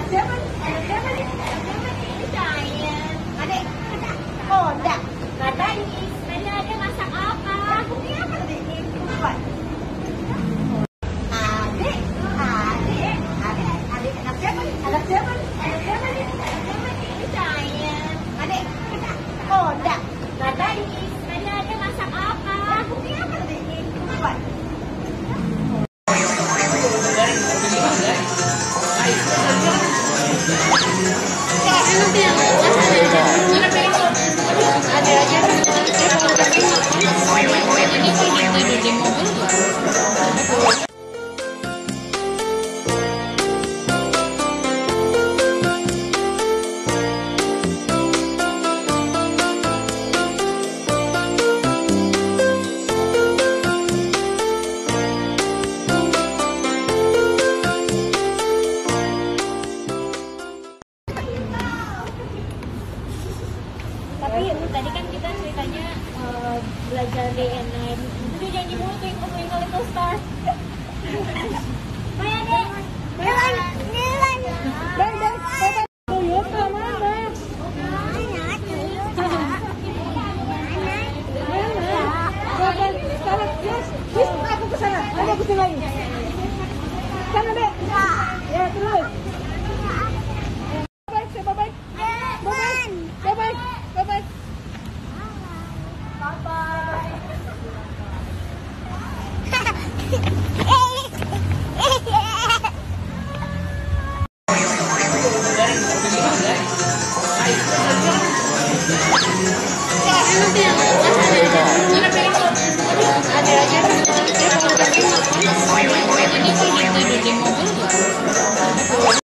siapa nih? Anak siapa nih? Anak siapa nih? Ini saya. Adik. Oh, enggak. Katanya. Tadi ada masak apa? Bukti apa tadi? Bukan. Adik. Adik. Adik. Adik. Anak siapa nih? Anak siapa nih? Anak siapa nih? Anak siapa nih? Ini saya. Adik. Oh, enggak. Katanya. Tadi ada masak apa? Bukti apa tadi? Bukan. Tapi tadi kan kita ceritanya belajar day and night. Itu dia nyanyi mulu Twinkle Little Star. Maya deh. Toyota mana? Sekarang yes, aku kesana. Ada aku lagi. Sana deh. Ya terus. Bye bye.